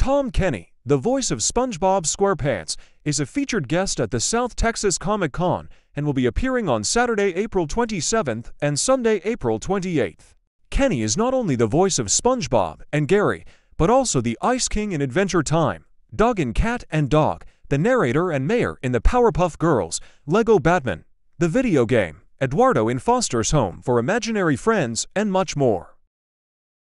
Tom Kenny, the voice of SpongeBob SquarePants, is a featured guest at the South Texas Comic-Con and will be appearing on Saturday, April 27th and Sunday, April 28th. Kenny is not only the voice of SpongeBob and Gary, but also the Ice King in Adventure Time, Doug in Cat and Dog, the narrator and mayor in the Powerpuff Girls, Lego Batman, the video game, Eduardo in Foster's Home for Imaginary Friends, and much more.